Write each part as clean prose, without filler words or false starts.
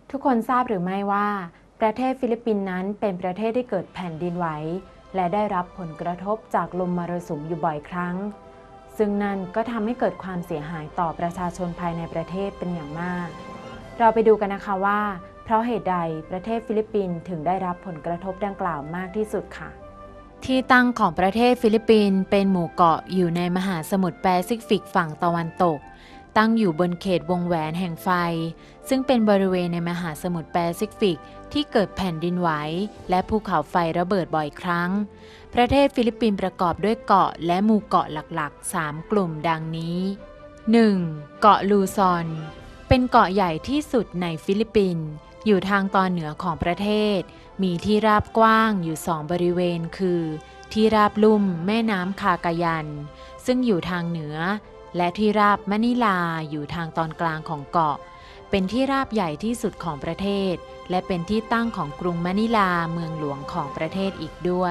ทุกคนทราบหรือไม่ว่าประเทศฟิลิปปินส์นั้นเป็นประเทศที่เกิดแผ่นดินไหวและได้รับผลกระทบจากลมมรสุมอยู่บ่อยครั้งซึ่งนั่นก็ทำให้เกิดความเสียหายต่อประชาชนภายในประเทศเป็นอย่างมากเราไปดูกันนะคะว่าเพราะเหตุใดประเทศฟิลิปปินส์ถึงได้รับผลกระทบดังกล่าวมากที่สุดค่ะที่ตั้งของประเทศฟิลิปปินส์เป็นหมู่เกาะอยู่ในมหาสมุทรแปซิฟิกฝั่งตะวันตกตั้งอยู่บนเขตวงแหวนแห่งไฟซึ่งเป็นบริเวณในมหาสมุทรแปซิฟิกที่เกิดแผ่นดินไหวและภูเขาไฟระเบิดบ่อยครั้งประเทศฟิลิปปินส์ประกอบด้วยเกาะและหมู่เกาะหลักๆ3กลุ่มดังนี้ 1. เกาะลูซอนเป็นเกาะใหญ่ที่สุดในฟิลิปปินส์อยู่ทางตอนเหนือของประเทศมีที่ราบกว้างอยู่2บริเวณคือที่ราบลุ่มแม่น้ำคากายันซึ่งอยู่ทางเหนือและที่ราบมะนิลาอยู่ทางตอนกลางของเกาะเป็นที่ราบใหญ่ที่สุดของประเทศและเป็นที่ตั้งของกรุงมะนิลาเมืองหลวงของประเทศอีกด้วย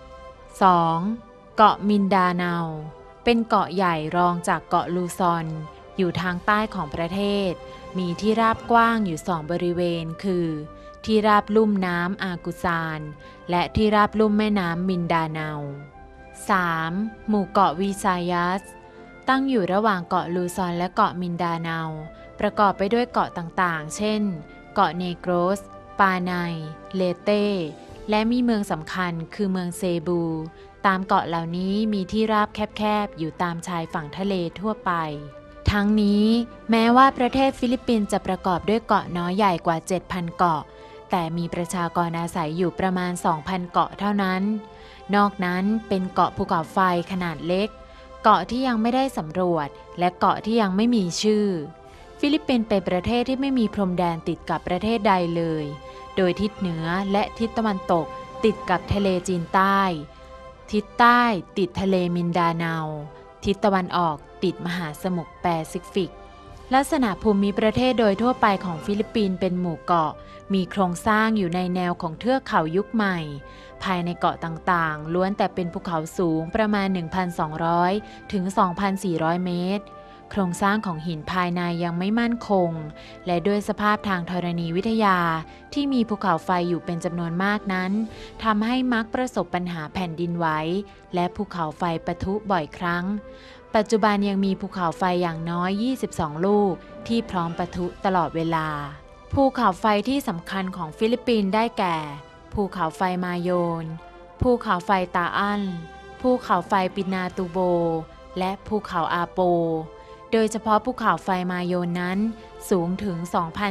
2. เกาะมินดาเนาเป็นเกาะใหญ่รองจากเกาะลูซอนอยู่ทางใต้ของประเทศมีที่ราบกว้างอยู่2บริเวณคือที่ราบลุ่มน้ำอากุซานและที่ราบลุ่มแม่น้ำมินดาเนา 3. หมู่เกาะวีซายัสตั้งอยู่ระหว่างเกาะลูซอนและเกาะมินดาเนาประกอบไปด้วยเกาะต่างๆเช่นเกาะเนโกรสปาไนเลเต้และมีเมืองสำคัญคือเมืองเซบูตามเกาะเหล่านี้มีที่ราบแคบๆอยู่ตามชายฝั่งทะเลทั่วไปทั้งนี้แม้ว่าประเทศฟิลิปปินส์จะประกอบด้วยเกาะน้อยใหญ่กว่า 7,000 เกาะแต่มีประชากรอาศัยอยู่ประมาณ 2,000 เกาะเท่านั้นนอกนั้นเป็นเกาะภูเขาไฟขนาดเล็กเกาะที่ยังไม่ได้สำรวจและเกาะที่ยังไม่มีชื่อฟิลิปปินส์เป็นประเทศที่ไม่มีพรมแดนติดกับประเทศใดเลยโดยทิศเหนือและทิศตะวันตกติดกับทะเลจีนใต้ทิศใต้ติดทะเลมินดาเนาทิศตะวันออกติดมหาสมุทรแปซิฟิกลักษณะภูมิประเทศโดยทั่วไปของฟิลิปปินส์เป็นหมู่เกาะมีโครงสร้างอยู่ในแนวของเทือกเขายุคใหม่ภายในเกาะต่างๆล้วนแต่เป็นภูเขาสูงประมาณ 1,200 ถึง 2,400 เมตรโครงสร้างของหินภายในยังไม่มั่นคงและด้วยสภาพทางธรณีวิทยาที่มีภูเขาไฟอยู่เป็นจำนวนมากนั้นทำให้มักประสบปัญหาแผ่นดินไหวและภูเขาไฟปะทุบ่อยครั้งปัจจุบันยังมีภูเขาไฟอย่างน้อย22ลูกที่พร้อมปะทุตลอดเวลาภูเขาไฟที่สำคัญของฟิลิปปินส์ได้แก่ภูเขาไฟมาโยนภูเขาไฟตาอันภูเขาไฟปินาตูโบและภูเขาอาโปโดยเฉพาะภูเขาไฟมาโยนนั้นสูงถึง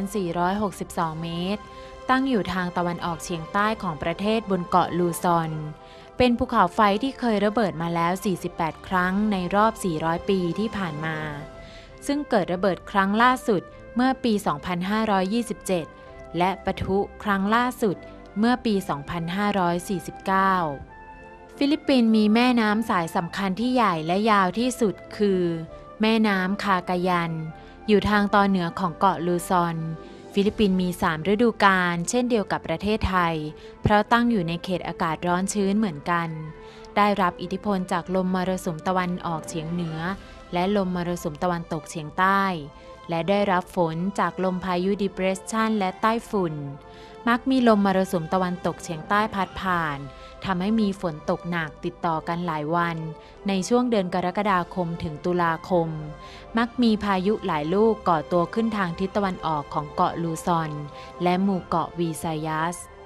2,462 เมตรตั้งอยู่ทางตะวันออกเฉียงใต้ของประเทศบนเกาะลูซอนเป็นภูเขาไฟที่เคยระเบิดมาแล้ว48ครั้งในรอบ400ปีที่ผ่านมาซึ่งเกิดระเบิดครั้งล่าสุดเมื่อปี 2527 และปะทุครั้งล่าสุดเมื่อปี 2549 ฟิลิปปินส์มีแม่น้ำสายสำคัญที่ใหญ่และยาวที่สุดคือแม่น้ำคากายันอยู่ทางตอนเหนือของเกาะลูซอนฟิลิปปินส์มี3ฤดูกาลเช่นเดียวกับประเทศไทยเพราะตั้งอยู่ในเขตอากาศร้อนชื้นเหมือนกันได้รับอิทธิพลจากลมมรสุมตะวันออกเฉียงเหนือและลมมรสุมตะวันตกเฉียงใต้และได้รับฝนจากลมพายุดิเพรสชันและใต้ฝุ่นมักมีลมมรสุมตะวันตกเฉียงใต้พัดผ่านทำให้มีฝนตกหนักติดต่อกันหลายวันในช่วงเดือนกรกฎาคมถึงตุลาคมมักมีพายุหลายลูกก่อตัวขึ้นทางทิศตะวันออกของเกาะลูซอนและหมู่เกาะวีซายัส